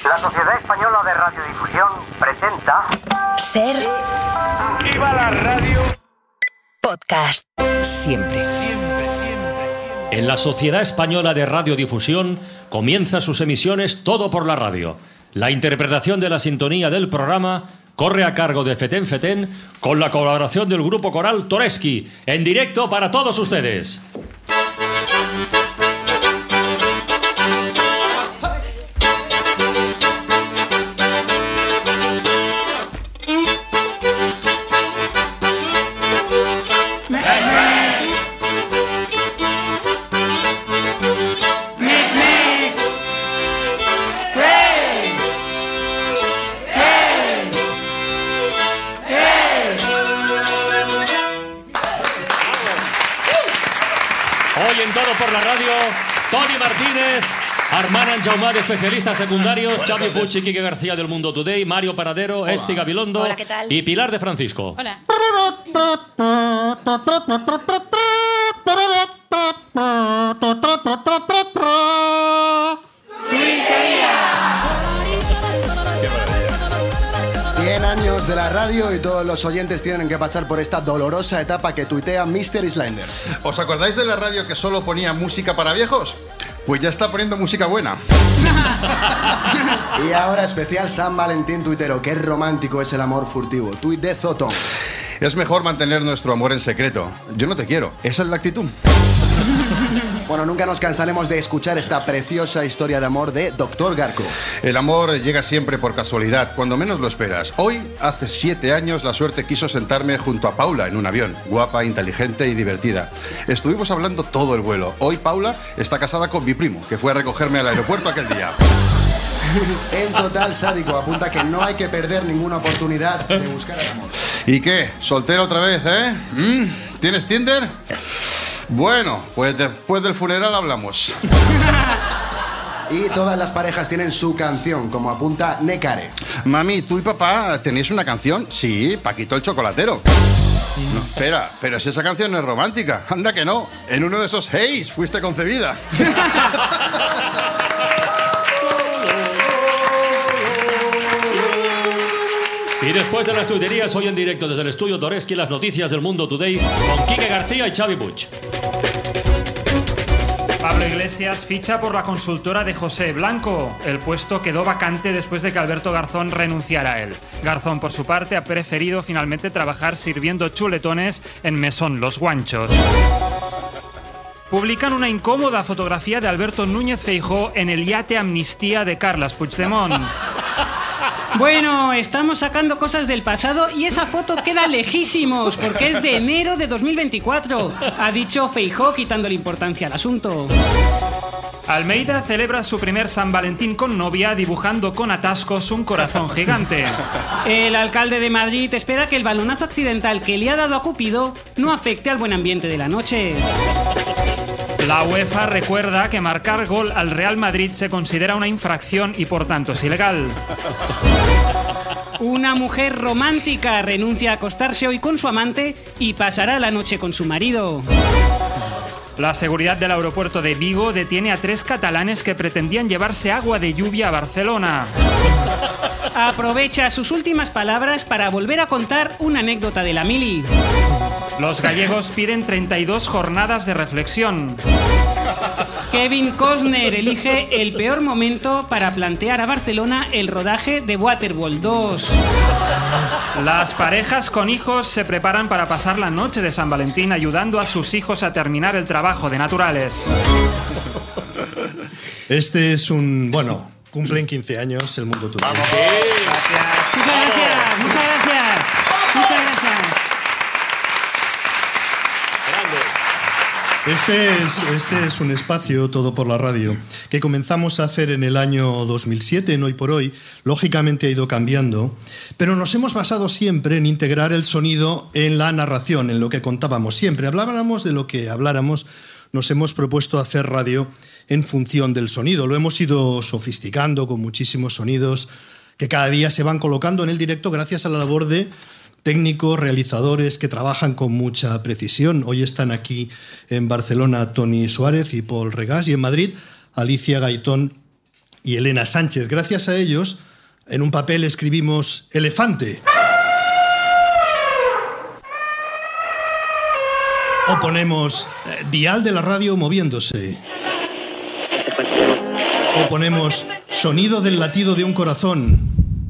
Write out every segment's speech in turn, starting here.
La Sociedad Española de Radiodifusión presenta... Ser... ¡Viva la radio! Podcast. Siempre. En la Sociedad Española de Radiodifusión comienza sus emisiones Todo por la Radio. La interpretación de la sintonía del programa corre a cargo de Feten Feten con la colaboración del grupo coral Toreski, en directo para todos ustedes. Por la radio, Toni Martínez, Armand Anjaumat, especialistas secundarios, Xavi Puig y Quique García del Mundo Today, Mario Paradero, Esti Gabilondo. Hola, ¿qué tal? Y Pilar de Francisco. Hola. Años de la radio y todos los oyentes tienen que pasar por esta dolorosa etapa que tuitea Mr. Islander. ¿Os acordáis de la radio que solo ponía música para viejos? Pues ya está poniendo música buena. Y ahora especial San Valentín tuitero. Qué romántico es el amor furtivo. Tuit de Zotón. Es mejor mantener nuestro amor en secreto. Yo no te quiero. Esa es la actitud. Bueno, nunca nos cansaremos de escuchar esta preciosa historia de amor de Dr. Garco. El amor llega siempre por casualidad, cuando menos lo esperas. Hoy, hace 7 años, la suerte quiso sentarme junto a Paula en un avión. Guapa, inteligente y divertida. Estuvimos hablando todo el vuelo. Hoy Paula está casada con mi primo, que fue a recogerme al aeropuerto aquel día. En total, sádico apunta que no hay que perder ninguna oportunidad de buscar el amor. ¿Y qué? ¿Soltero otra vez, eh? ¿Tienes Tinder? Bueno, pues después del funeral hablamos. Y todas las parejas tienen su canción, como apunta Necare. Mami, ¿tú y papá tenéis una canción? Sí, Paquito el chocolatero. No, espera, pero si esa canción no es romántica. Anda que no. En uno de esos Heys fuiste concebida. Y después de las tuiterías, hoy en directo desde el estudio Toreski, las noticias del Mundo Today con Quique García y Xavi Puig. Pablo Iglesias ficha por la consultora de José Blanco. El puesto quedó vacante después de que Alberto Garzón renunciara a él. Garzón, por su parte, ha preferido finalmente trabajar sirviendo chuletones en Mesón Los Guanchos. Publican una incómoda fotografía de Alberto Núñez Feijóo en el yate Amnistía de Carles Puigdemont. Bueno, estamos sacando cosas del pasado y esa foto queda lejísimos porque es de enero de 2024, ha dicho Feijóo quitándole importancia al asunto. Almeida celebra su primer San Valentín con novia dibujando con atascos un corazón gigante. El alcalde de Madrid espera que el balonazo accidental que le ha dado a Cupido no afecte al buen ambiente de la noche. La UEFA recuerda que marcar gol al Real Madrid se considera una infracción y por tanto es ilegal. Una mujer romántica renuncia a acostarse hoy con su amante y pasará la noche con su marido. La seguridad del aeropuerto de Vigo detiene a 3 catalanes que pretendían llevarse agua de lluvia a Barcelona. Aprovecha sus últimas palabras para volver a contar una anécdota de la mili. Los gallegos piden 32 jornadas de reflexión. Kevin Costner elige el peor momento para plantear a Barcelona el rodaje de Waterworld 2. Las parejas con hijos se preparan para pasar la noche de San Valentín ayudando a sus hijos a terminar el trabajo de naturales. Este es un... Bueno, cumplen 15 años el Mundo Today. Muchas gracias, muchas gracias. Muchas gracias. Este es un espacio, Todo por la Radio, que comenzamos a hacer en el año 2007, en Hoy por Hoy. Lógicamente ha ido cambiando, pero nos hemos basado siempre en integrar el sonido en la narración, en lo que contábamos. Siempre hablábamos de lo que habláramos, nos hemos propuesto hacer radio en función del sonido. Lo hemos ido sofisticando con muchísimos sonidos que cada día se van colocando en el directo gracias a la labor de técnicos, realizadores que trabajan con mucha precisión. Hoy están aquí en Barcelona Toni Suárez y Paul Regás, y en Madrid Alicia Gaitón y Elena Sánchez. Gracias a ellos, en un papel escribimos elefante. O ponemos dial de la radio moviéndose. O ponemos sonido del latido de un corazón.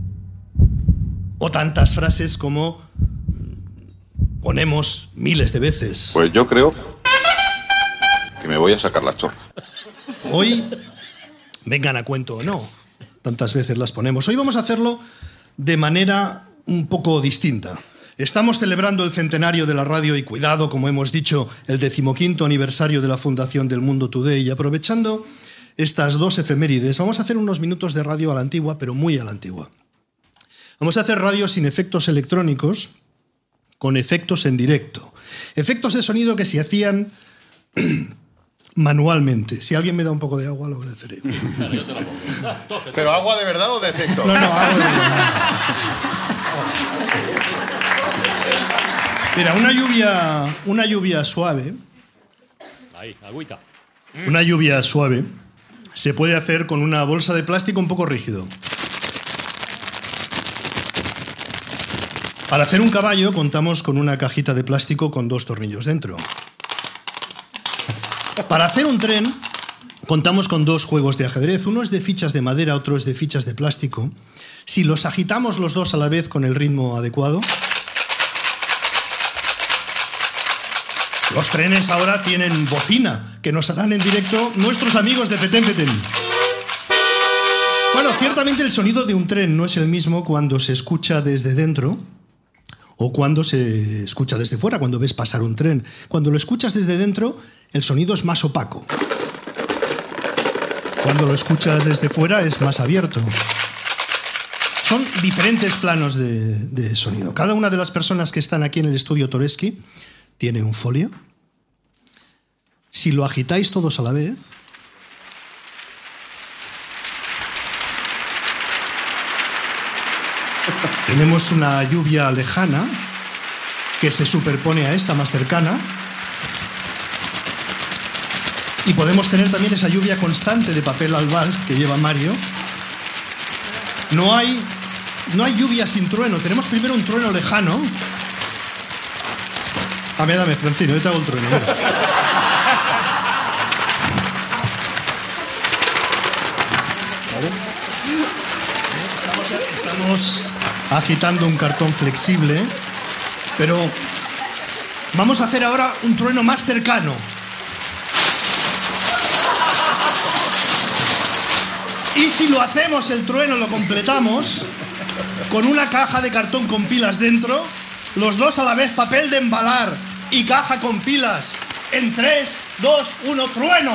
O tantas frases como ponemos miles de veces. Pues yo creo que me voy a sacar la chorra. Hoy, vengan a cuento o no, tantas veces las ponemos. Hoy vamos a hacerlo de manera un poco distinta. Estamos celebrando el centenario de la radio y, cuidado, como hemos dicho, el 15º aniversario de la fundación del Mundo Today. Y aprovechando estas dos efemérides, vamos a hacer unos minutos de radio a la antigua, pero muy a la antigua. Vamos a hacer radio sin efectos electrónicos, con efectos en directo. Efectos de sonido que se hacían manualmente. Si alguien me da un poco de agua, lo agradeceré. ¿Pero agua de verdad o de efecto? No, agua de verdad. Mira, una lluvia suave. Ahí, agüita. Una lluvia suave se puede hacer con una bolsa de plástico un poco rígido. Para hacer un caballo contamos con una cajita de plástico con 2 tornillos dentro. Para hacer un tren contamos con 2 juegos de ajedrez. Uno es de fichas de madera, otro es de fichas de plástico. Si los agitamos los dos a la vez con el ritmo adecuado, los trenes ahora tienen bocina, que nos harán en directo nuestros amigos de Feten Feten. Bueno, ciertamente el sonido de un tren no es el mismo cuando se escucha desde dentro o cuando se escucha desde fuera, cuando ves pasar un tren. Cuando lo escuchas desde dentro, el sonido es más opaco. Cuando lo escuchas desde fuera, es más abierto. Son diferentes planos de sonido. Cada una de las personas que están aquí en el estudio Toresky tiene un folio. Si lo agitáis todos a la vez, tenemos una lluvia lejana que se superpone a esta más cercana. Y podemos tener también esa lluvia constante de papel albal que lleva Mario. No hay lluvia sin trueno. Tenemos primero un trueno lejano. Dame, Francino, yo te hago el trueno. Estamos agitando un cartón flexible, pero vamos a hacer ahora un trueno más cercano. Y si lo hacemos, el trueno lo completamos con una caja de cartón con pilas dentro, los dos a la vez, papel de embalar y caja con pilas. En 3, 2, 1, trueno.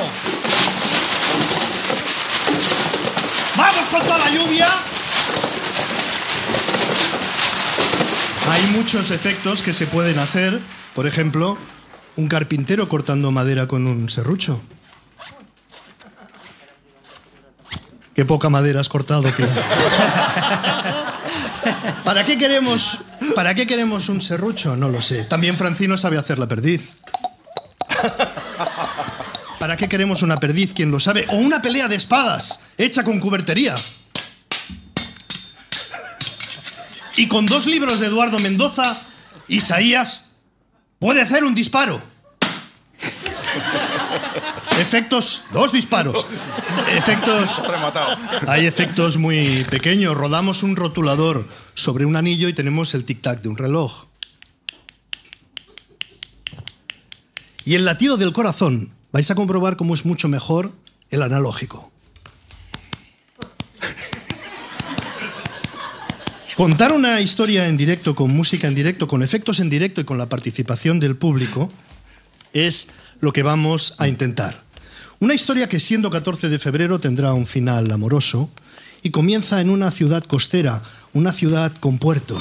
¡Vamos con toda la lluvia! Hay muchos efectos que se pueden hacer. Por ejemplo, un carpintero cortando madera con un serrucho. Qué poca madera has cortado, tío. ¿Para qué queremos un serrucho? No lo sé. También Francino sabe hacer la perdiz. ¿Para qué queremos una perdiz? ¿Quién lo sabe? O una pelea de espadas hecha con cubertería. Y con 2 libros de Eduardo Mendoza, Isaías puede hacer un disparo. Efectos, 2 disparos. Efectos. Hay efectos muy pequeños. Rodamos un rotulador sobre un anillo y tenemos el tic-tac de un reloj. Y el latido del corazón, vais a comprobar cómo es mucho mejor el analógico. Contar una historia en directo, con música en directo, con efectos en directo y con la participación del público es lo que vamos a intentar. Una historia que, siendo 14 de febrero, tendrá un final amoroso y comienza en una ciudad costera, una ciudad con puerto.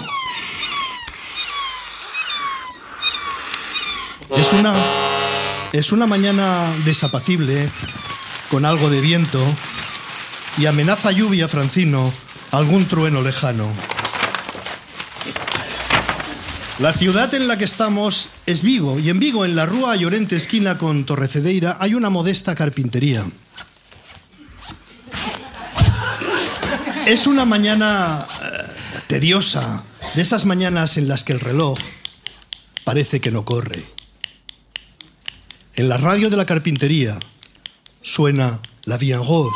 Es una mañana desapacible, con algo de viento, y amenaza lluvia, Francino, algún trueno lejano. La ciudad en la que estamos es Vigo, y en Vigo, en la Rúa Llorente, esquina con Torrecedeira, hay una modesta carpintería. Es una mañana tediosa, de esas mañanas en las que el reloj parece que no corre. En la radio de la carpintería suena La Vie en Rose.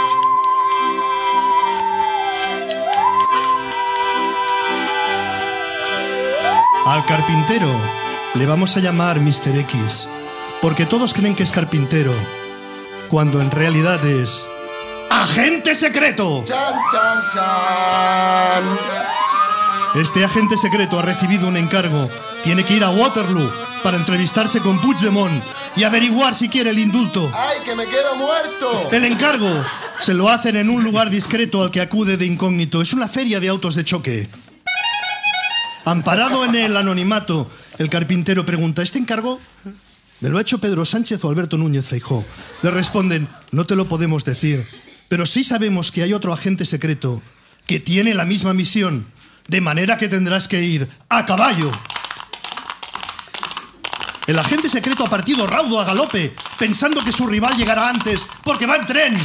Al carpintero le vamos a llamar Mr. X, porque todos creen que es carpintero, cuando en realidad es ¡agente secreto! ¡Chan, chan, chan! Este agente secreto ha recibido un encargo. Tiene que ir a Waterloo para entrevistarse con Puigdemont y averiguar si quiere el indulto. ¡Ay, que me quedo muerto! El encargo se lo hacen en un lugar discreto al que acude de incógnito. Es una feria de autos de choque. Amparado en el anonimato, el carpintero pregunta: ¿este encargo me lo ha hecho Pedro Sánchez o Alberto Núñez Feijóo? Le responden: no te lo podemos decir, pero sí sabemos que hay otro agente secreto que tiene la misma misión, de manera que tendrás que ir a caballo. El agente secreto ha partido raudo a galope, pensando que su rival llegará antes, porque va en tren.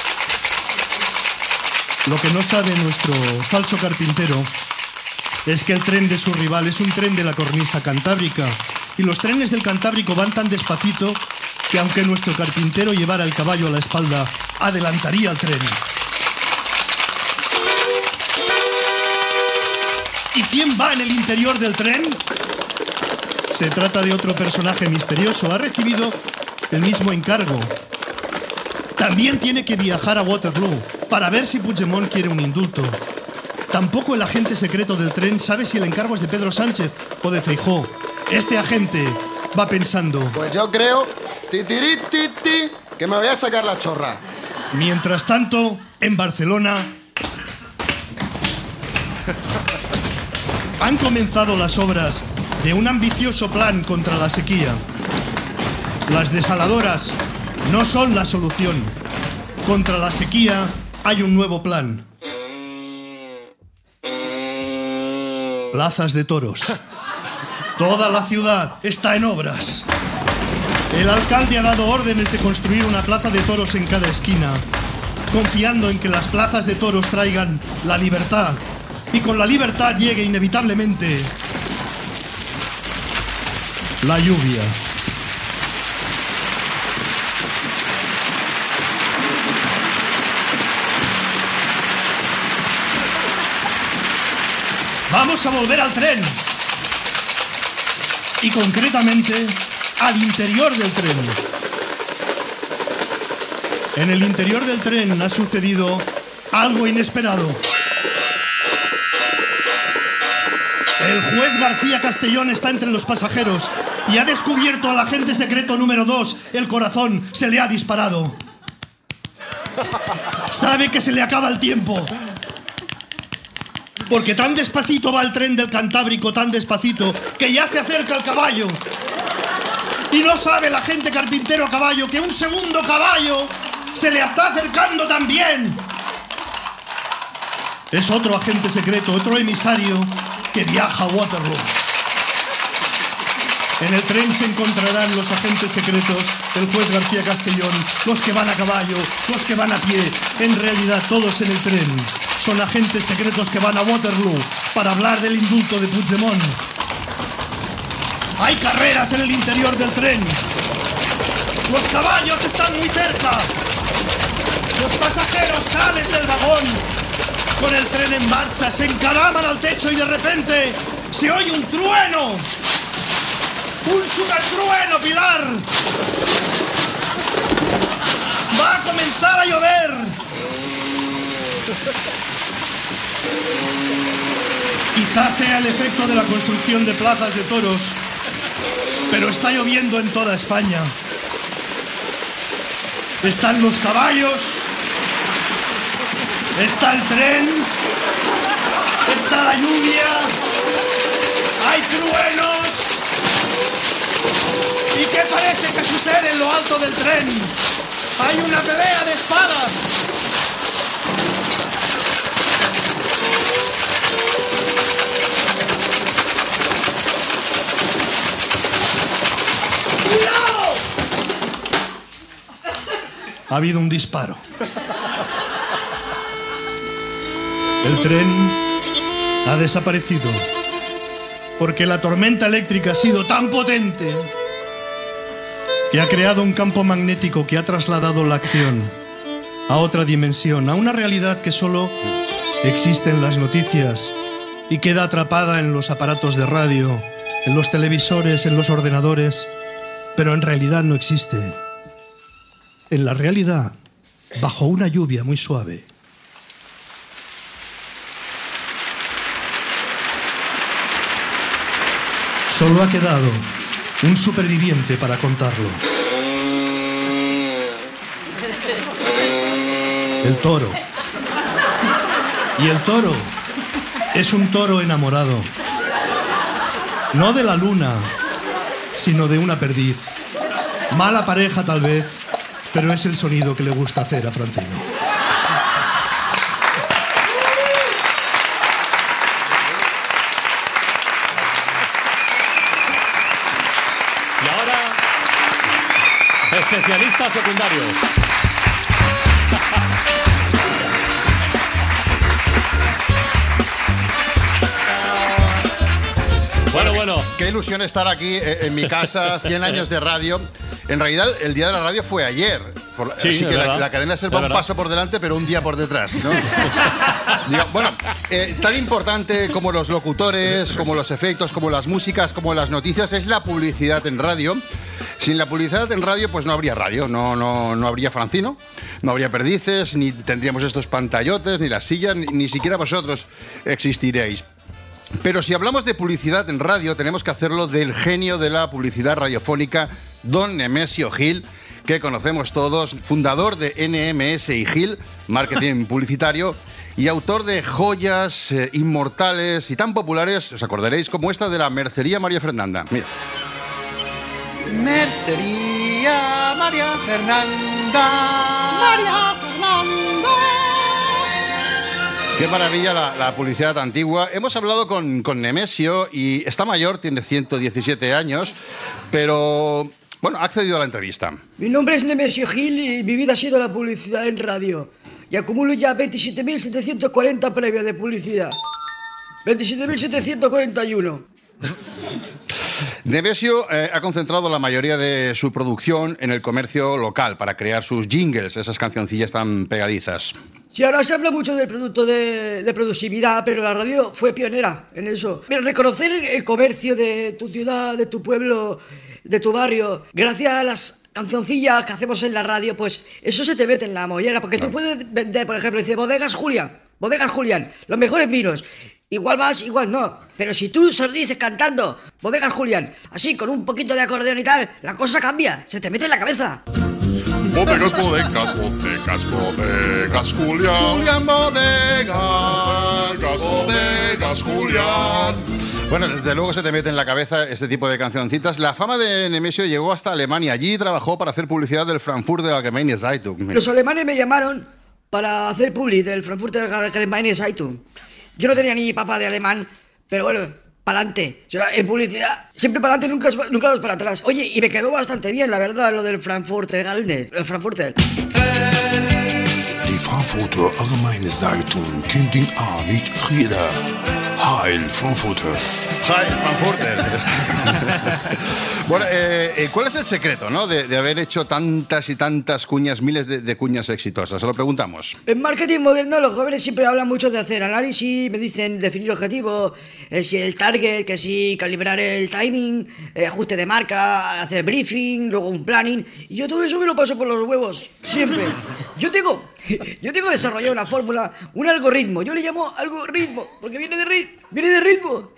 Lo que no sabe nuestro falso carpintero es que el tren de su rival es un tren de la cornisa cantábrica, y los trenes del Cantábrico van tan despacito que aunque nuestro carpintero llevara el caballo a la espalda, adelantaría el tren. ¿Y quién va en el interior del tren? Se trata de otro personaje misterioso. Ha recibido el mismo encargo. También tiene que viajar a Waterloo para ver si Puigdemont quiere un indulto. Tampoco el agente secreto del tren sabe si el encargo es de Pedro Sánchez o de Feijóo. Este agente va pensando: pues yo creo, que me voy a sacar la chorra. Mientras tanto, en Barcelona han comenzado las obras de un ambicioso plan contra la sequía. Las desaladoras no son la solución. Contra la sequía hay un nuevo plan. Plazas de toros. Toda la ciudad está en obras. El alcalde ha dado órdenes de construir una plaza de toros en cada esquina, confiando en que las plazas de toros traigan la libertad, y con la libertad llegue inevitablemente la lluvia. Vamos a volver al tren. Y concretamente al interior del tren. En el interior del tren ha sucedido algo inesperado. El juez García Castellón está entre los pasajeros y ha descubierto al agente secreto número 2. El corazón se le ha disparado. Sabe que se le acaba el tiempo. Porque tan despacito va el tren del Cantábrico, tan despacito, que ya se acerca el caballo. Y no sabe el agente carpintero a caballo que un segundo caballo se le está acercando también. Es otro agente secreto, otro emisario que viaja a Waterloo. En el tren se encontrarán los agentes secretos, el juez García Castellón, los que van a caballo, los que van a pie. En realidad todos en el tren son agentes secretos que van a Waterloo para hablar del indulto de Puigdemont. Hay carreras en el interior del tren. Los caballos están muy cerca. Los pasajeros salen del vagón. Con el tren en marcha, se encaraman al techo y de repente se oye un trueno. ¡Un supertrueno, Pilar! ¡Va a comenzar a llover! Quizás sea el efecto de la construcción de plazas de toros, pero está lloviendo en toda España. Están los caballos, está el tren, está la lluvia, hay truenos. ¿Y qué parece que sucede en lo alto del tren? ¡Hay una pelea de espadas! ¡Cuidado! Ha habido un disparo. El tren ha desaparecido porque la tormenta eléctrica ha sido tan potente que ha creado un campo magnético que ha trasladado la acción a otra dimensión, a una realidad que solo existe en las noticias y queda atrapada en los aparatos de radio, en los televisores, en los ordenadores, pero en realidad no existe. En la realidad, bajo una lluvia muy suave, solo ha quedado un superviviente para contarlo. El toro. Y el toro es un toro enamorado. No de la luna, sino de una perdiz. Mala pareja tal vez, pero es el sonido que le gusta hacer a Francino. Y ahora, especialistas secundarios. Bueno. Qué ilusión estar aquí en mi casa, 100 años de radio. En realidad, el día de la radio fue ayer. Sí, así que verdad, la cadena SER va un paso por delante, pero un día por detrás, ¿no? Digo, bueno, tan importante como los locutores, como los efectos, como las músicas, como las noticias, es la publicidad en radio. Sin la publicidad en radio, pues no habría radio, no habría Francino, no habría perdices, ni tendríamos estos pantallotes, ni las sillas, ni siquiera vosotros existiréis. Pero si hablamos de publicidad en radio, tenemos que hacerlo del genio de la publicidad radiofónica, don Nemesio Gil, que conocemos todos, fundador de NMS y Gil, marketing publicitario, y autor de joyas inmortales y tan populares, os acordaréis, como esta de la Mercería María Fernanda. Mira. Mercería María Fernanda. María Fernanda. Qué maravilla la publicidad antigua. Hemos hablado con Nemesio y está mayor, tiene 117 años, pero bueno, ha accedido a la entrevista. Mi nombre es Nemesio Gil y mi vida ha sido la publicidad en radio. Y acumulo ya 27.740 premios de publicidad. 27.741. Nemesio ha concentrado la mayoría de su producción en el comercio local para crear sus jingles, esas cancioncillas tan pegadizas. Sí, ahora se habla mucho del producto de productividad, pero la radio fue pionera en eso. Mira, reconocer el comercio de tu ciudad, de tu pueblo, de tu barrio, gracias a las cancioncillas que hacemos en la radio, pues eso se te mete en la mollera, porque tú puedes vender, por ejemplo, dice Bodegas Julián, los mejores vinos. Igual vas, igual no. Pero si tú se lo dices cantando Bodegas Julián, así con un poquito de acordeón y tal, la cosa cambia, se te mete en la cabeza. Bodegas Julián. Bodegas Julián. Bueno, desde luego se te mete en la cabeza este tipo de cancioncitas. La fama de Nemesio llegó hasta Alemania. Allí trabajó para hacer publicidad del Frankfurter Allgemeine Zeitung. Los alemanes me llamaron para hacer publi del Frankfurter Allgemeine Zeitung. Yo no tenía ni papá de alemán, pero bueno, para adelante. O sea, en publicidad, siempre para adelante, nunca vas para atrás. Oye, y me quedó bastante bien, la verdad, lo del Frankfurter Allgemeine, el Frankfurter. Die Frankfurter Allgemeine Zeitung kennt ihn auch nicht jeder. Heil Frankfurter. Heil Frankfurter. Bueno, ¿cuál es el secreto, ¿no? de haber hecho tantas y tantas cuñas, miles de cuñas exitosas? Se lo preguntamos. En marketing moderno los jóvenes siempre hablan mucho de hacer análisis, me dicen definir objetivos, si el target, que si calibrar el timing, ajuste de marca, hacer briefing, luego un planning. Y yo todo eso me lo paso por los huevos, siempre. Yo tengo desarrollado una fórmula, un algoritmo. Yo le llamo algoritmo, porque viene de ritmo.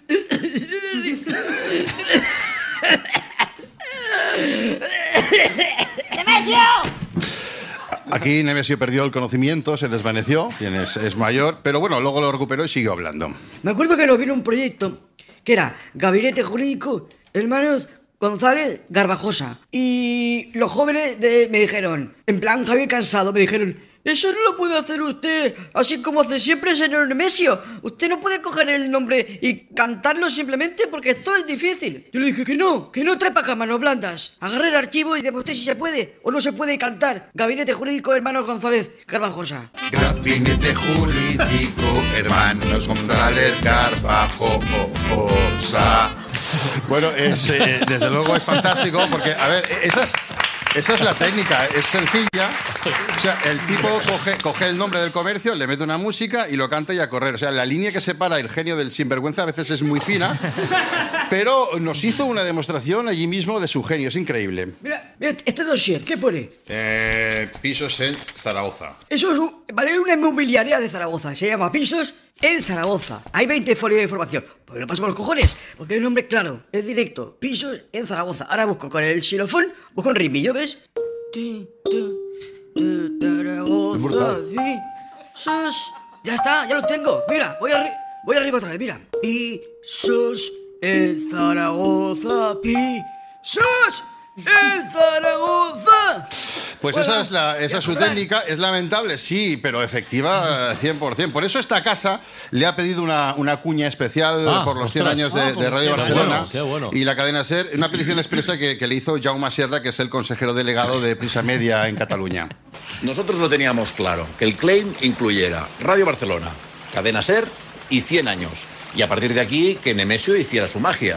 ¡Nemesio! Aquí Nemesio perdió el conocimiento, se desvaneció, es mayor, pero bueno, luego lo recuperó y siguió hablando. Me acuerdo que nos vino un proyecto que era Gabinete Jurídico Hermanos González Garbajosa. Y los jóvenes me dijeron, en plan Javier Cansado, me dijeron, Eso no lo puede hacer usted, así como hace siempre, señor Nemesio. Usted no puede coger el nombre y cantarlo simplemente porque esto es difícil. Yo le dije que no trae para acá manos blandas. Agarre el archivo y demuestre si se puede o no se puede cantar. Gabinete Jurídico Hermanos González Carvajosa. Gabinete Jurídico Hermanos González Carvajosa. Bueno, desde luego es fantástico porque, a ver, esa es la técnica, es sencilla. O sea, el tipo coge el nombre del comercio, le mete una música y lo canta y a correr. O sea, la línea que separa el genio del sinvergüenza a veces es muy fina, pero nos hizo una demostración allí mismo de su genio, es increíble. Mira, este dossier, ¿qué pone? Pisos en Zaragoza. Eso es una inmobiliaria de Zaragoza, se llama Pisos en Zaragoza. Hay 20 folios de información. Pues lo paso por los cojones, porque hay un nombre claro, es directo. Pisos en Zaragoza. Ahora busco con el xilofón, busco un ritmillo, ¿ves? Zaragoza, pisos. Ya está, ya lo tengo. Mira, voy arriba otra vez, mira. Pisos en Zaragoza, pisos en Zaragoza. Pues esa es su técnica, es lamentable, sí, pero efectiva 100%. Por eso esta casa le ha pedido una cuña especial por los 100 años de Radio Barcelona. Qué bueno. Y la cadena SER, una petición expresa que le hizo Jaume Sierra, que es el consejero delegado de Prisa Media en Cataluña. Nosotros lo teníamos claro, que el claim incluyera Radio Barcelona, cadena SER y 100 años. Y a partir de aquí, que Nemesio hiciera su magia.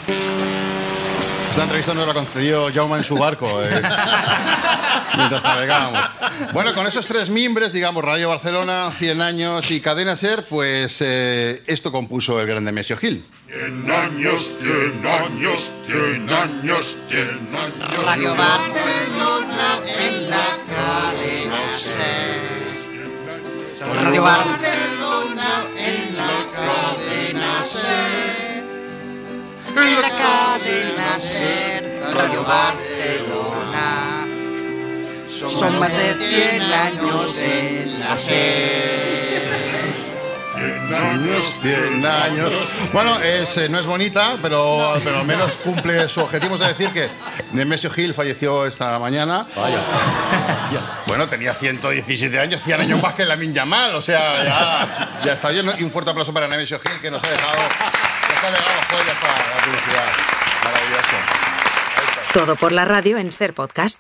Esta entrevista nos la concedió Jaume en su barco mientras navegábamos. Bueno, con esos tres mimbres, digamos, Radio Barcelona, 100 años y Cadena SER, pues esto compuso el gran Nemesio Gil. 100 años, 100 años, 100 años, 100 años. Radio Barcelona en la cadena SER. Radio Barcelona en la cadena SER. En la cadena SER, Radio Barcelona. Son más de 100 años en la SER. 100 años, 100 años. Bueno, no es bonita, pero al menos cumple su objetivo. Es decir, que Nemesio Gil falleció esta mañana. Vaya. Bueno, tenía 117 años, 100 años más que Lamine Yamal. O sea, ya está bien. Y un fuerte aplauso para Nemesio Gil, que nos ha dejado joyas para la publicidad. Maravilloso. Todo por la radio en SER Podcast.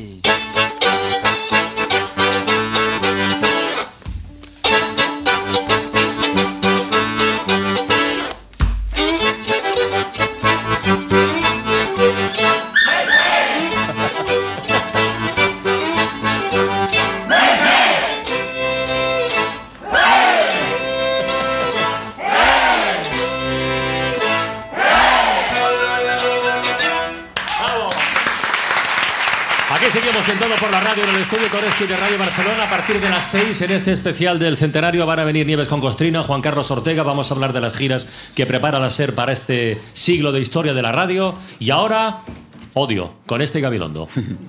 Seguimos en Todo por la Radio en el estudio Koreski de Radio Barcelona. A partir de las 6 en este especial del centenario van a venir Nieves con Costrina, Juan Carlos Ortega. Vamos a hablar de las giras que prepara la SER para este siglo de historia de la radio. Y ahora, Odio, con este Gabilondo.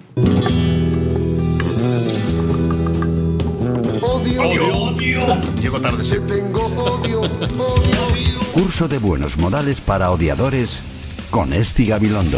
Odio. Llego tarde, sí. Curso de buenos modales para odiadores con Esti Gabilondo.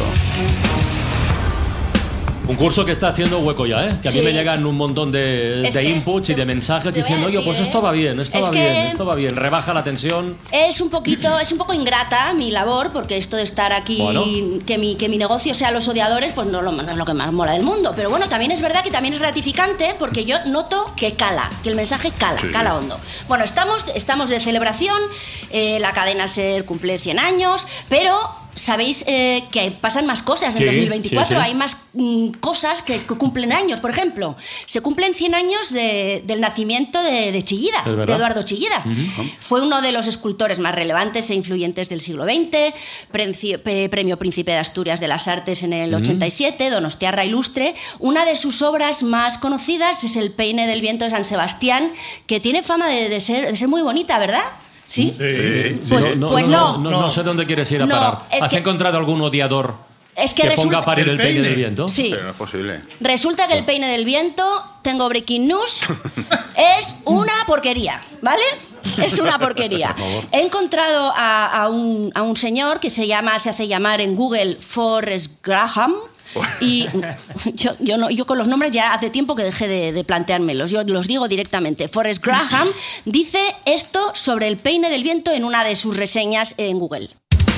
Un curso que está haciendo hueco ya, ¿eh? Que a mí me llegan un montón de inputs y de mensajes diciendo, oye, pues esto va bien, esto va bien, rebaja la tensión. Es un poco ingrata mi labor, porque esto de estar aquí, que mi negocio sea los odiadores, pues no es lo que más mola del mundo. Pero bueno, también es verdad que también es gratificante, porque yo noto que el mensaje cala hondo. Bueno, estamos de celebración, la cadena SER cumple 100 años, pero sabéis que pasan más cosas en 2024, hay más cosas que cumplen años. Por ejemplo, se cumplen 100 años del nacimiento de Chillida, de Eduardo Chillida. Fue uno de los escultores más relevantes e influyentes del siglo XX, premio Príncipe de Asturias de las Artes en el 87, Donostiarra Ilustre. Una de sus obras más conocidas es El peine del viento de San Sebastián, que tiene fama de ser muy bonita, ¿verdad? ¿Sí? Pues no sé dónde quieres ir a parar. ¿Has encontrado algún odiador que ponga a parir el peine del viento? Sí. Pero no es posible. Resulta que el peine del viento, tengo breaking news, es una porquería, ¿vale? Es una porquería. He encontrado a un señor que se hace llamar en Google Forrest Graham. Y yo con los nombres ya hace tiempo que dejé de planteármelos. Yo los digo directamente. Forrest Graham dice esto sobre el peine del viento en una de sus reseñas en Google.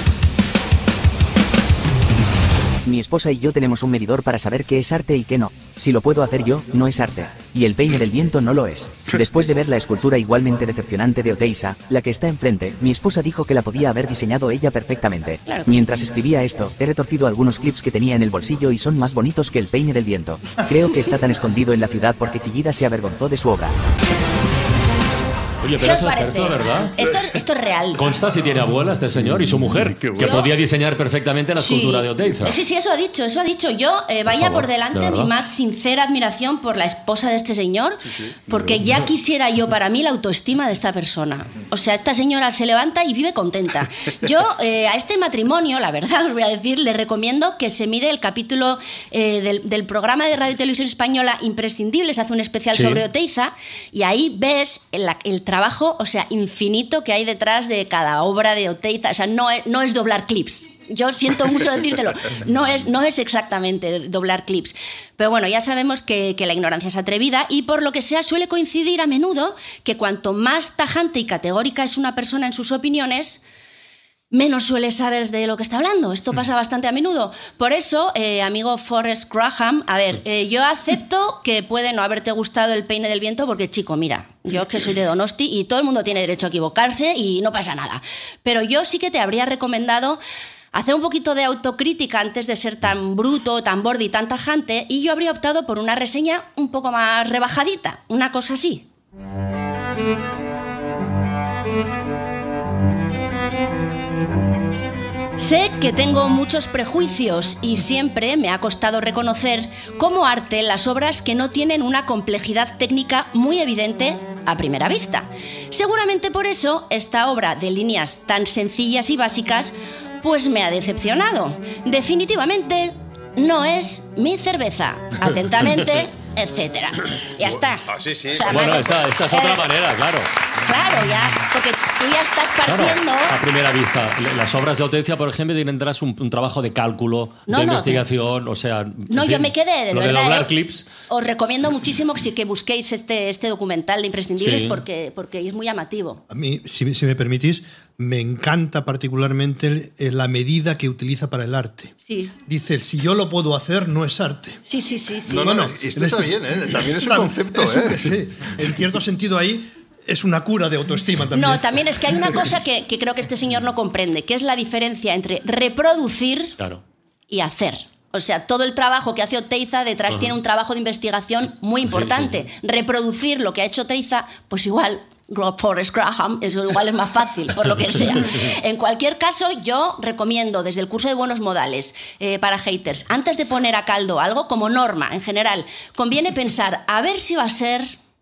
Mi esposa y yo tenemos un medidor para saber qué es arte y qué no. Si lo puedo hacer yo, no es arte. Y el peine del viento no lo es. Después de ver la escultura igualmente decepcionante de Oteiza, la que está enfrente, mi esposa dijo que la podía haber diseñado ella perfectamente. Mientras escribía esto, he retorcido algunos clips que tenía en el bolsillo y son más bonitos que el peine del viento. Creo que está tan escondido en la ciudad porque Chillida se avergonzó de su obra. Oye, pero eso es ¿verdad? Esto es real. Consta si tiene abuela este señor y su mujer, que podía diseñar perfectamente la escultura de Oteiza. Sí, eso ha dicho. Yo vaya por delante mi más sincera admiración por la esposa de este señor, porque ya quisiera yo para mí la autoestima de esta persona. O sea, esta señora se levanta y vive contenta. Yo a este matrimonio, la verdad os voy a decir, le recomiendo que se mire el capítulo del programa de Radio y Televisión Española Imprescindibles, hace un especial sobre Oteiza, y ahí ves el trabajo, o sea, infinito que hay detrás de cada obra de Oteiza. O sea, no es doblar clips. Yo siento mucho decírtelo. No es exactamente doblar clips. Pero bueno, ya sabemos que la ignorancia es atrevida y por lo que sea suele coincidir a menudo que cuanto más tajante y categórica es una persona en sus opiniones, menos suele saber de lo que está hablando. Esto pasa bastante a menudo. Por eso, amigo Forrest Graham, a ver, yo acepto que puede no haberte gustado el peine del viento porque, chico, mira, yo que soy de Donosti y todo el mundo tiene derecho a equivocarse y no pasa nada. Pero yo sí que te habría recomendado hacer un poquito de autocrítica antes de ser tan bruto, tan borde y tan tajante, y yo habría optado por una reseña un poco más rebajadita, una cosa así. Sé que tengo muchos prejuicios y siempre me ha costado reconocer como arte las obras que no tienen una complejidad técnica muy evidente a primera vista. Seguramente por eso esta obra de líneas tan sencillas y básicas pues me ha decepcionado. Definitivamente no es mi cerveza. Atentamente, etcétera. Ya está. Sí. O sea, bueno, esta es otra manera, claro. Claro, ya, porque tú ya estás partiendo... Claro, a primera vista. Las obras de Oteiza, por ejemplo, tienen detrás un trabajo de cálculo, de investigación, o sea... No, yo me quedé, de verdad. De doblar clips. Os recomiendo muchísimo que busquéis este documental de Imprescindibles porque es muy llamativo. A mí, si me permitís, me encanta particularmente la medida que utiliza para el arte. Sí. Dice, si yo lo puedo hacer, no es arte. Sí. No, esto está bien, también es un concepto. Sí, en cierto sentido ahí es una cura de autoestima también. No, también es que hay una cosa que creo que este señor no comprende, que es la diferencia entre reproducir y hacer. O sea, todo el trabajo que hace Oteiza detrás tiene un trabajo de investigación muy importante. Sí. Reproducir lo que ha hecho Oteiza, pues igual... Forrest Graham, igual es más fácil, por lo que sea. En cualquier caso, yo recomiendo desde el curso de buenos modales para haters, antes de poner a caldo algo, como norma en general, conviene pensar, a ver si va a ser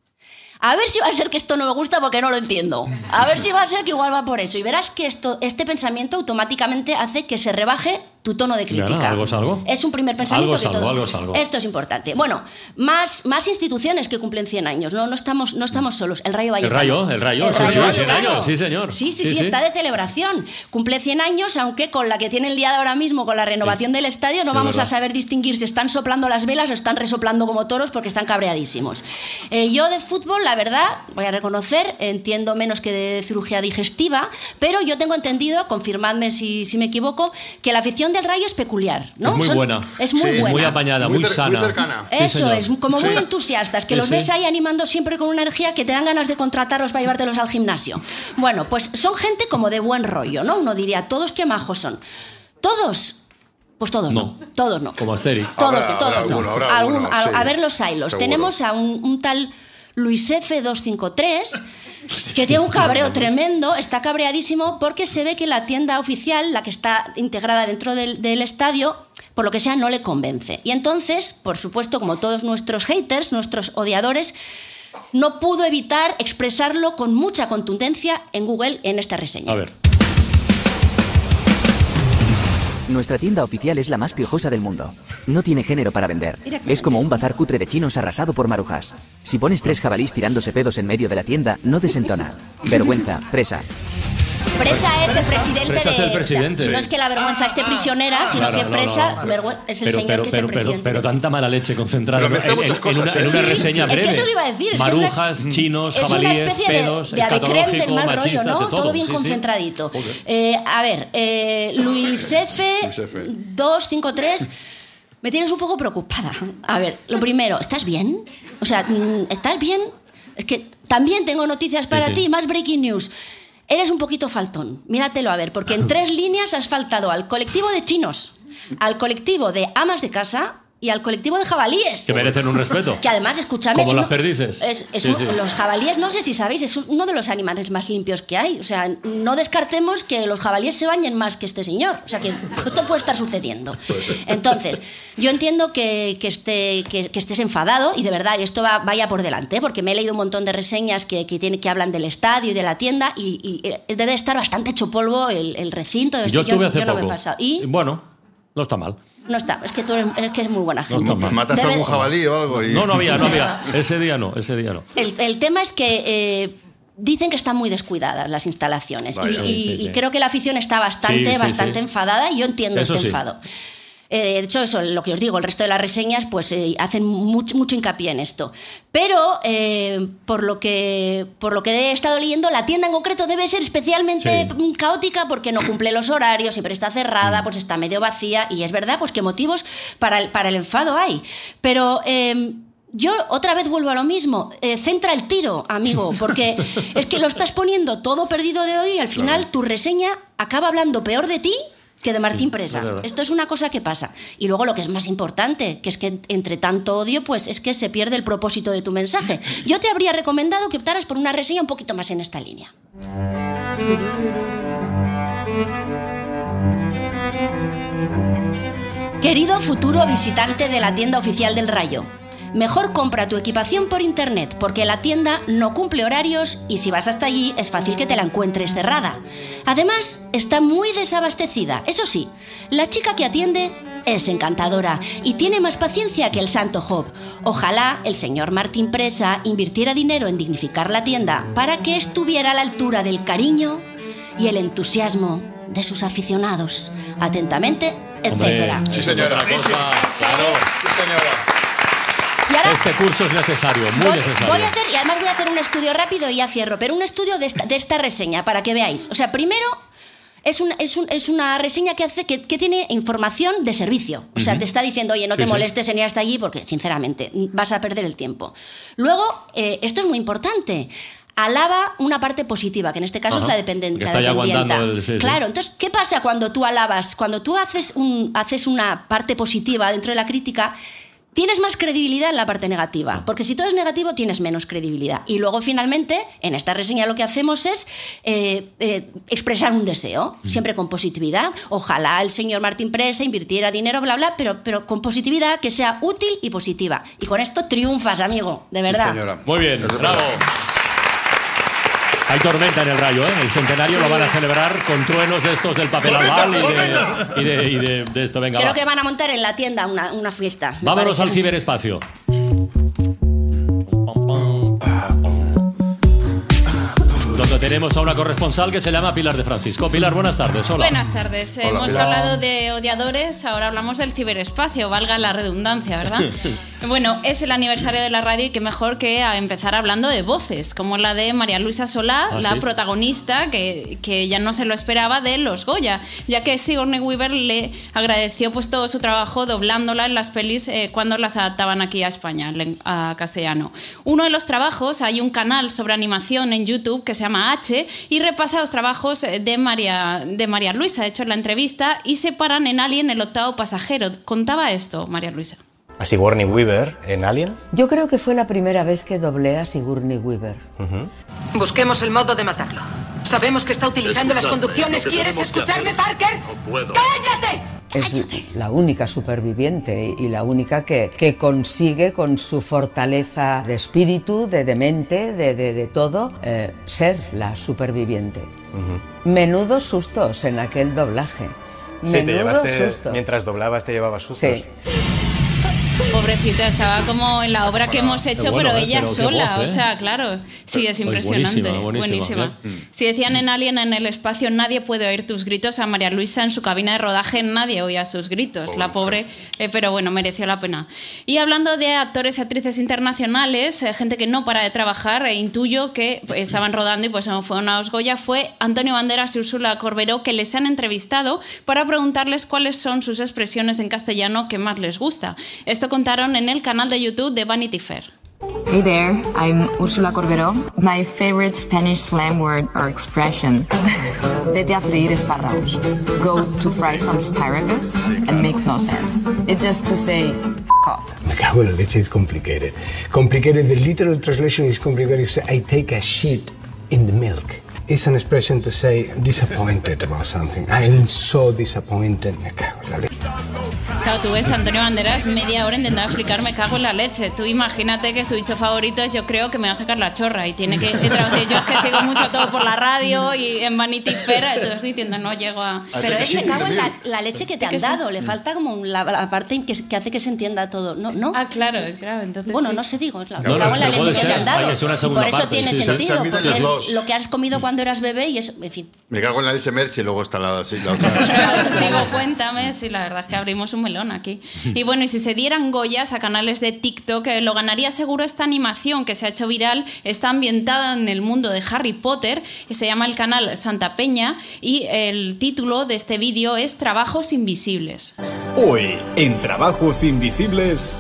que esto no me gusta porque no lo entiendo. A ver si va a ser que igual va por eso. Y verás que este pensamiento automáticamente hace que se rebaje tu tono de crítica. Claro, algo es algo. Es un primer pensamiento. Algo es algo. Esto es importante. Bueno, más instituciones que cumplen 100 años. No estamos solos. El Rayo Vallecano. El Rayo, 100 años, sí, señor. Sí, está de celebración. Cumple 100 años, aunque con la que tiene el día de ahora mismo, con la renovación del estadio, no vamos a saber distinguir si están soplando las velas o están resoplando como toros porque están cabreadísimos. Yo de fútbol, la verdad, voy a reconocer, entiendo menos que de cirugía digestiva, pero yo tengo entendido, confirmadme si me equivoco, que la afición del Rayo es peculiar, ¿no? Es muy buena. Es muy buena. Muy apañada, muy sana. Muy cercana. Eso es, como muy entusiastas, que los ves ahí animando siempre con una energía que te dan ganas de contratarlos para llevártelos al gimnasio. Bueno, pues son gente como de buen rollo, ¿no? Uno diría, ¿todos qué majos son? ¿Todos? Pues todos no. Todos no. Como Asterix. Todos no. A ver los hilos. Seguro. Tenemos a un tal Luis F253... que tiene un cabreo tremendo, está cabreadísimo porque se ve que la tienda oficial, la que está integrada dentro del estadio, por lo que sea, no le convence. Y entonces, por supuesto, como todos nuestros haters, nuestros odiadores, no pudo evitar expresarlo con mucha contundencia en Google en esta reseña. A ver. Nuestra tienda oficial es la más piojosa del mundo. No tiene género para vender. Es como un bazar cutre de chinos arrasado por marujas. Si pones 3 jabalís tirándose pedos en medio de la tienda, no desentona. Vergüenza, presa. Presa es el presidente. Presa es el presidente. O sea, no es que la vergüenza esté prisionera, sino que presa es el señor que es el presidente. Pero tanta mala leche concentrada en una reseña breve. Es que eso iba a decir. Marujas, chinos, jabalíes, pedos, escatológico, machista, ¿no? de todo. Todo bien concentradito. A ver, Luis F. 253... Me tienes un poco preocupada. A ver, lo primero, ¿estás bien? O sea, ¿estás bien? Es que también tengo noticias para ti, más breaking news. Eres un poquito faltón, míratelo a ver, porque en 3 líneas has faltado al colectivo de chinos, al colectivo de amas de casa y al colectivo de jabalíes. Que merecen un respeto. Que además, escúchame... Como las perdices. Los jabalíes, no sé si sabéis, es uno de los animales más limpios que hay. O sea, no descartemos que los jabalíes se bañen más que este señor. O sea, que esto puede estar sucediendo. Entonces, yo entiendo que estés enfadado y de verdad, y esto vaya por delante, porque me he leído un montón de reseñas que hablan del estadio y de la tienda y debe estar bastante hecho polvo el recinto. Yo estuve hace poco. No me he pasado. ¿Y? Bueno, no está mal. No está, es que tú eres muy buena gente. No, ¿matas algún jabalí o algo? No había. Ese día no. El tema es que dicen que están muy descuidadas las instalaciones. Y creo que la afición está bastante enfadada y yo entiendo este enfado. De hecho, eso, lo que os digo, el resto de las reseñas pues hacen mucho hincapié en esto. Pero, por lo que he estado leyendo, la tienda en concreto debe ser especialmente caótica porque no cumple los horarios, siempre está cerrada, pues está medio vacía. Y es verdad pues que motivos para el enfado hay. Pero... yo otra vez vuelvo a lo mismo. Centra el tiro, amigo, porque es que lo estás poniendo todo perdido de hoy y al final tu reseña acaba hablando peor de ti que de Martín Presa. Esto es una cosa que pasa. Y luego lo que es más importante, que es que entre tanto odio, pues es que se pierde el propósito de tu mensaje. Yo te habría recomendado que optaras por una reseña un poquito más en esta línea. Querido futuro visitante de la tienda oficial del Rayo, mejor compra tu equipación por internet porque la tienda no cumple horarios y si vas hasta allí es fácil que te la encuentres cerrada. Además, está muy desabastecida. Eso sí, la chica que atiende es encantadora y tiene más paciencia que el santo Job. Ojalá el señor Martín Presa invirtiera dinero en dignificar la tienda para que estuviera a la altura del cariño y el entusiasmo de sus aficionados. Atentamente, etcétera. Sí, señora. Claro. Sí, señora. Y ahora, este curso es necesario, muy necesario. Voy a hacer un estudio rápido y ya cierro, pero un estudio de esta reseña para que veáis. O sea, primero es una reseña que tiene información de servicio. O sea, te está diciendo, oye, no te molestes en ir hasta allí porque, sinceramente, vas a perder el tiempo. Luego, esto es muy importante. Alaba una parte positiva, que en este caso es la dependienta. Claro, entonces, ¿qué pasa cuando tú alabas? Cuando tú haces una parte positiva dentro de la crítica, tienes más credibilidad en la parte negativa, porque si todo es negativo tienes menos credibilidad. Y luego finalmente, en esta reseña lo que hacemos es expresar un deseo, siempre con positividad. Ojalá el señor Martín Presa invirtiera dinero, bla, bla, pero con positividad que sea útil y positiva. Y con esto triunfas, amigo, de verdad. Sí, señora. Muy bien, bravo. Hay tormenta en el Rayo, ¿eh? El centenario lo van a celebrar con truenos de estos del papel albal y de esto. Venga, creo que van a montar en la tienda una fiesta. Vámonos al ciberespacio. Donde tenemos a una corresponsal que se llama Pilar de Francisco. Pilar, buenas tardes. Hola. Buenas tardes. Hola, Hemos Pilar. hablado de odiadores, ahora hablamos del ciberespacio, valga la redundancia, ¿verdad? Bueno, es el aniversario de la radio y qué mejor que a empezar hablando de voces, como la de María Luisa Solá, la protagonista, que ya no se lo esperaba, de Los Goya, ya que Sigourney Weaver le agradeció pues todo su trabajo doblándola en las pelis cuando las adaptaban aquí a España, a castellano. Uno de los trabajos, hay un canal sobre animación en YouTube que se llama H y repasa los trabajos de María Luisa. Ha hecho la entrevista y se paran en Alien, el octavo pasajero. Contaba esto, María Luisa. ¿A Sigourney Weaver en Alien? Yo creo que fue la primera vez que doblé a Sigourney Weaver. Busquemos el modo de matarlo. Sabemos que está utilizando las conducciones. ¿Quieres escucharme, Parker? No puedo. ¡Cállate! Es la única superviviente y la única que consigue con su fortaleza de espíritu, de mente, de todo, ser la superviviente. Menudos sustos en aquel doblaje. Sí, sustos. Mientras doblabas te llevabas sustos. Sí. pobrecita, estaba como en la obra que hemos hecho, bueno, pero ella pero qué sola, voz, o sea, claro. Sí, es impresionante. Buenísima. Si decían en Alien en el espacio, nadie puede oír tus gritos, a María Luisa en su cabina de rodaje nadie oía sus gritos, la pobre, pero bueno, mereció la pena. Y hablando de actores y actrices internacionales, gente que no para de trabajar, intuyo que estaban rodando y pues fueron a los Goya, fue Antonio Banderas y Úrsula Corberó, que les han entrevistado para preguntarles cuáles son sus expresiones en castellano que más les gusta. Esto contaron en el canal de YouTube de Vanity Fair. Hey there, I'm Úrsula Corberó. My favorite Spanish slang word or expression. Vete a freír espárragos. Go to fry some asparagus. It makes no sense. It's just to say, f*** off. Me cago en la leche is complicated. Complicated, the literal translation is complicated. So I take a shit in the milk. It's an expression to say disappointed about something. I'm so disappointed. Me cago en la leche. Claro, tú ves a Antonio Banderas media hora intentando explicar me cago en la leche. Tú imagínate que su dicho favorito es yo creo que me va a sacar la chorra y tiene que traducir. Yo es que sigo mucho todo por la radio y en Vanity Fair, entonces diciendo no llego a... Pero es me cago en la leche que te han dado. Le falta como la parte que hace que se entienda todo. ¿No? Ah, claro, entonces bueno, sí. no sé, digo, me cago en la leche que te han dado. Y por eso tiene sentido, porque es lo que has comido cuando eras bebé y es, en fin. Me cago en la leche Merche y luego está la otra. Sigo, cuéntame, sí, la verdad es que abrimos un melón aquí. Y bueno, y si se dieran Goyas a canales de TikTok, lo ganaría seguro esta animación que se ha hecho viral. Está ambientada en el mundo de Harry Potter, que se llama el canal Santa Peña, y el título de este vídeo es Trabajos Invisibles. Hoy, en Trabajos Invisibles...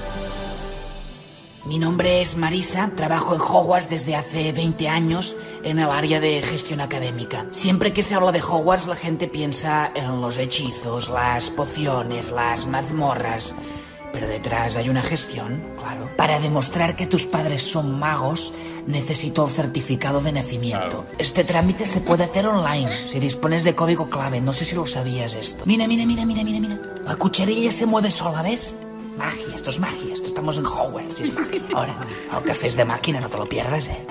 Mi nombre es Marisa, trabajo en Hogwarts desde hace 20 años en el área de gestión académica. Siempre que se habla de Hogwarts la gente piensa en los hechizos, las pociones, las mazmorras. Pero detrás hay una gestión, claro. Para demostrar que tus padres son magos, necesito el certificado de nacimiento. Claro. Este trámite se puede hacer online, si dispones de código clave. No sé si lo sabías esto. Mira. La cucharilla se mueve sola, ¿ves? Magia, esto es magia, estamos en Hogwarts, es magia. Ahora, el café es de máquina, no te lo pierdas, ¿eh?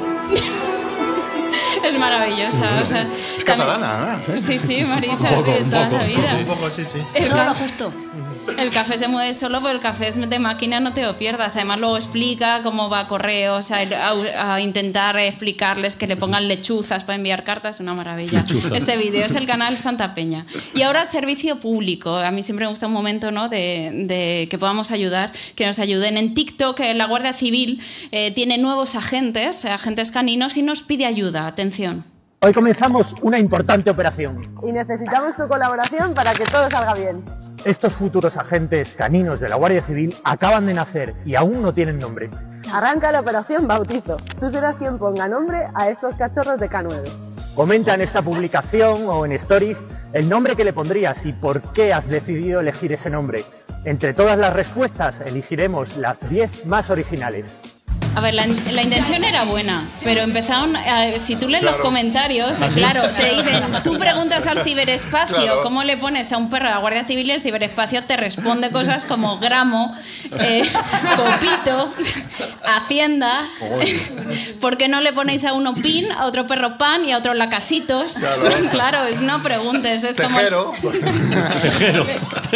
Es maravillosa, o sea... Es catalana, ¿eh? Sí, Marisa, de toda la vida. Un poco, sí. Solo lo justo. El café se mueve solo, pero el café es de máquina, no te lo pierdas. Además luego explica cómo va a correos, a intentar explicarles que le pongan lechuzas para enviar cartas, una maravilla. Lechuzas. Este vídeo es el canal Santa Peña. Y ahora servicio público. A mí siempre me gusta un momento, ¿no?, de que podamos ayudar, que nos ayuden. En TikTok la Guardia Civil tiene nuevos agentes caninos y nos pide ayuda. Atención. Hoy comenzamos una importante operación. Y necesitamos tu colaboración para que todo salga bien. Estos futuros agentes caninos de la Guardia Civil acaban de nacer y aún no tienen nombre. Arranca la operación Bautizo. Tú serás quien ponga nombre a estos cachorros de K9. Comenta en esta publicación o en Stories el nombre que le pondrías y por qué has decidido elegir ese nombre. Entre todas las respuestas elegiremos las 10 más originales. A ver, la intención era buena, pero empezaron, si tú lees los comentarios, claro, te dicen, tú preguntas al ciberespacio cómo le pones a un perro de la Guardia Civil y el ciberespacio te responde cosas como gramo, copito, hacienda, ¿por qué no le ponéis a uno pin, a otro perro pan y a otro lacasitos? Claro, no preguntes, es Tejero. como... Tejero.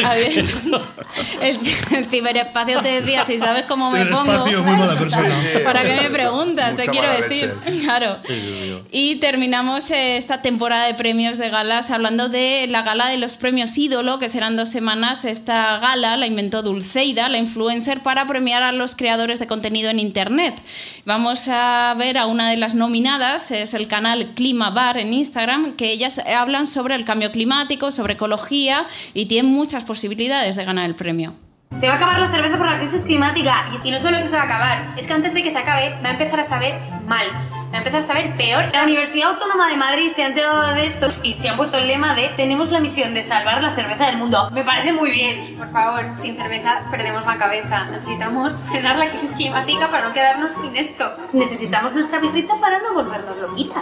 El ciberespacio te decía, si sabes cómo me pongo... Ciberespacio, muy mala persona. ¿Para qué me preguntas? Te quiero decir. Claro. Y terminamos esta temporada de premios de galas hablando de la gala de los premios Ídolo, que serán 2 semanas. Esta gala la inventó Dulceida, la influencer, para premiar a los creadores de contenido en Internet. Vamos a ver a una de las nominadas, es el canal Clima Bar en Instagram, que ellas hablan sobre el cambio climático, sobre ecología y tienen muchas posibilidades de ganar el premio. Se va a acabar la cerveza por la crisis climática. Y no solo que se va a acabar, es que antes de que se acabe va a empezar a saber mal. Va a empezar a saber peor. La Universidad Autónoma de Madrid se ha enterado de esto y se han puesto el lema de tenemos la misión de salvar la cerveza del mundo. Me parece muy bien. Por favor, sin cerveza perdemos la cabeza. Necesitamos frenar la crisis climática para no quedarnos sin esto. Necesitamos nuestra birrita para no volvernos loquitas.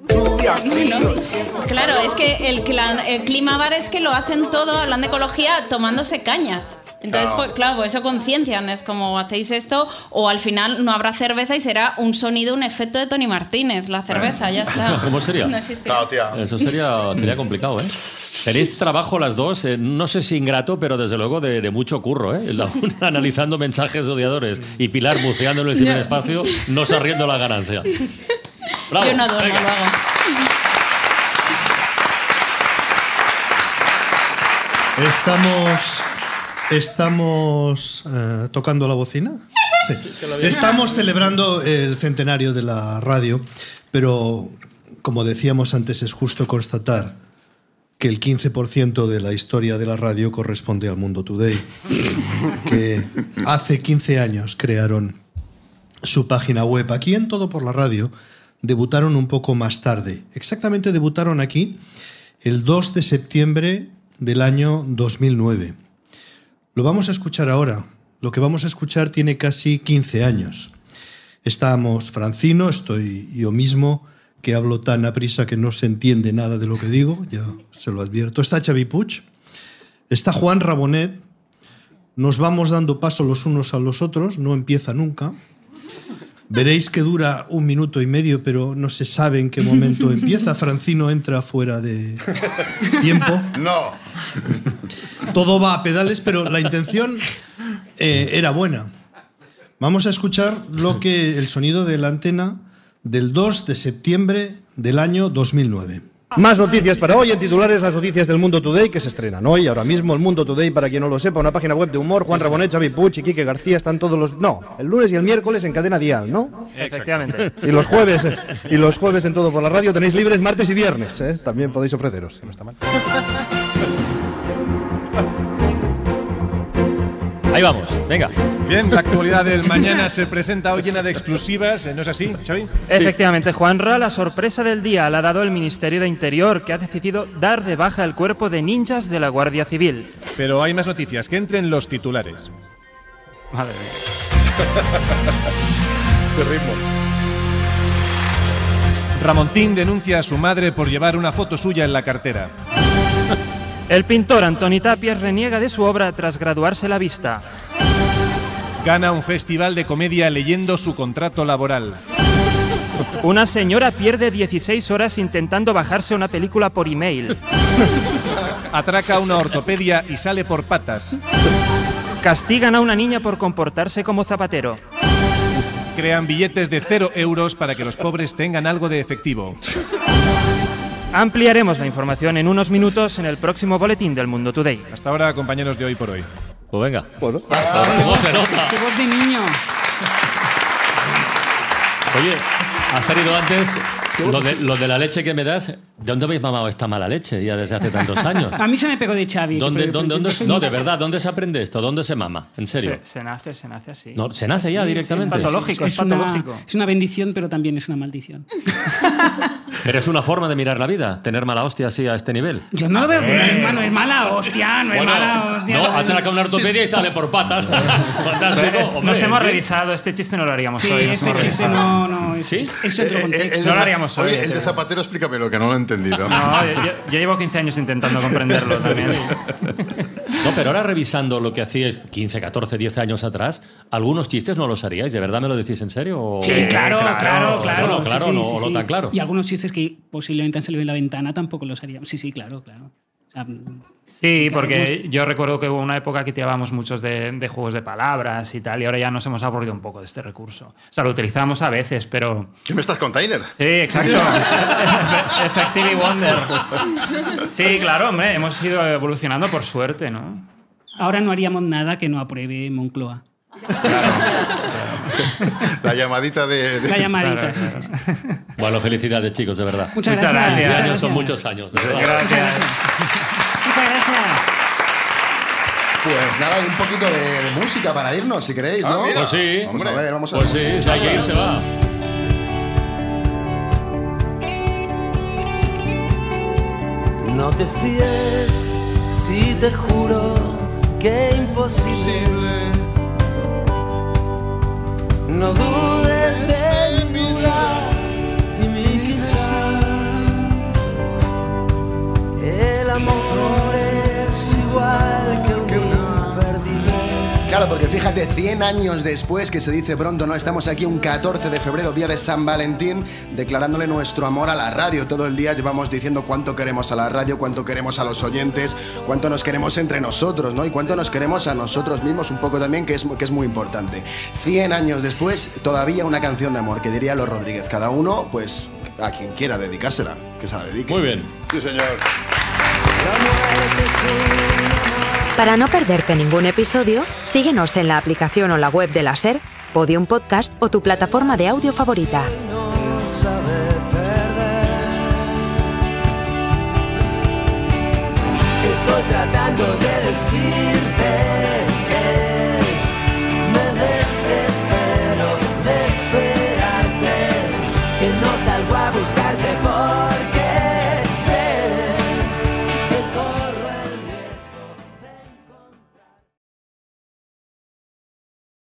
Claro, es que el Clima Bar es que lo hacen todo, hablan de ecología, tomándose cañas. Entonces, pues, claro, eso conciencian, es como hacéis esto o al final no habrá cerveza y será un sonido, un efecto de Tony Martínez, la cerveza, ya está. ¿Cómo sería? No existe. Claro, tía. Eso sería complicado, ¿eh? Tenéis trabajo las dos, no sé si ingrato, pero desde luego de mucho curro, ¿eh? La una analizando mensajes de odiadores y Pilar buceando en el ciberespacio, no se arriendo la ganancia. Bravo, yo no duermo, lo hago. Estamos tocando la bocina. Sí. Estamos celebrando el centenario de la radio, pero como decíamos antes, es justo constatar que el 15% de la historia de la radio corresponde al Mundo Today, que hace 15 años crearon su página web. Aquí en Todo por la Radio debutaron un poco más tarde. Exactamente debutaron aquí el 2 de septiembre del año 2009. Lo vamos a escuchar ahora. Lo que vamos a escuchar tiene casi 15 años. Estamos Francino, estoy yo mismo, que hablo tan aprisa que no se entiende nada de lo que digo, ya se lo advierto. Está Xavi Puig, está Juan Rabonet, nos vamos dando paso los unos a los otros, no empieza nunca. Veréis que dura 1 minuto y medio, pero no se sabe en qué momento empieza. Francino entra fuera de tiempo. No. Todo va a pedales, pero la intención era buena. Vamos a escuchar el sonido de la antena del 2 de septiembre del año 2009. Más noticias para hoy. En titulares, las noticias del Mundo Today que se estrenan hoy. Ahora mismo el Mundo Today, para quien no lo sepa, una página web de humor. Juan Rabonet, Xavi Puig y Quique García están todos los... No, el lunes y el miércoles en Cadena Dial, ¿no? Efectivamente. Y los jueves en Todo por la Radio tenéis libres martes y viernes, ¿eh? También podéis ofreceros. No está mal. Ahí vamos, venga. Bien, la actualidad del mañana se presenta hoy llena de exclusivas, ¿no es así, Xavi? Efectivamente, Juanra, la sorpresa del día la ha dado el Ministerio de Interior, que ha decidido dar de baja el cuerpo de ninjas de la Guardia Civil. Pero hay más noticias, que entren los titulares. Madre mía. Qué ritmo. Ramoncín denuncia a su madre por llevar una foto suya en la cartera. El pintor Antoni Tapias reniega de su obra tras graduarse la vista. Gana un festival de comedia leyendo su contrato laboral. Una señora pierde 16 horas intentando bajarse una película por email. Atraca una ortopedia y sale por patas. Castigan a una niña por comportarse como zapatero. Crean billetes de 0 euros para que los pobres tengan algo de efectivo. Ampliaremos la información en unos minutos en el próximo boletín del Mundo Today. Hasta ahora, compañeros de Hoy por Hoy. Pues venga. Bueno, ¿Cómo se nota? ¡Qué voz de niño! Oye, has salido antes lo de la leche que me das. ¿De dónde habéis mamado esta mala leche ya desde hace tantos años? A mí se me pegó de Xavi. ¿Dónde no, de verdad, ¿dónde se aprende esto? ¿Dónde se mama? ¿En serio? Se nace así. No, ¿se nace ya directamente? Es patológico, es patológico. Es una bendición, pero también es una maldición. Pero es una forma de mirar la vida, tener mala hostia así a este nivel. Yo no lo veo, no es mala hostia, no es mala hostia. No, atraca una ortopedia y sale por patas. Fantástico. Nos hemos revisado, este chiste no lo haríamos hoy. Sí, este chiste no, ¿Sí? Es otro contexto. No lo haríamos hoy. Oye, el de Zapatero, explícamelo, que no lo he entendido. No, yo llevo 15 años intentando comprenderlo también. No, pero ahora revisando lo que hacíais 15, 14, 10 años atrás, algunos chistes no los haríais. ¿De verdad me lo decís en serio? ¿O? Sí, claro. Bueno, claro, sí, no sí. lo tan claro. Y algunos chistes que posiblemente han salido en la ventana tampoco los haríamos. Sí, claro. O sea, sí, porque yo recuerdo que hubo una época que tirábamos muchos de juegos de palabras y tal, y ahora ya nos hemos aburrido un poco de este recurso. O sea, lo utilizamos a veces, pero... ¿Qué me estás container? Sí, exacto. Effective Wonder. Sí, claro, hombre, hemos ido evolucionando por suerte, ¿no? Ahora no haríamos nada que no apruebe Moncloa. La llamadita de... La llamadita, sí. Bueno, felicidades, chicos, de verdad. Muchas gracias. 15 años son muchos años. De verdad. Gracias. Muchas gracias. Pues nada, un poquito de música para irnos, si queréis, ¿no? Mira, pues sí. Vamos a ver. Pues sí, si hay que ir, se va. No te fíes si te juro que imposible. No dudes de mi duda y mi quizá. El amor es igual que un imperdible. Claro, pasada, porque fíjate, 100 años después, que se dice pronto, ¿no? Estamos aquí un 14 de febrero, día de San Valentín, declarándole nuestro amor a la radio. Todo el día llevamos diciendo cuánto queremos a la radio, cuánto queremos a los oyentes, cuánto nos queremos entre nosotros, ¿no? Y cuánto nos queremos a nosotros mismos un poco también, que es muy importante. 100 años después, todavía una canción de amor, que diría Los Rodríguez. Cada uno, pues, a quien quiera dedicársela, que se la dedique. Muy bien. Sí, señor. Para no perderte ningún episodio, síguenos en la aplicación o la web de la SER, Podium Podcast o tu plataforma de audio favorita. Estoy tratando de decir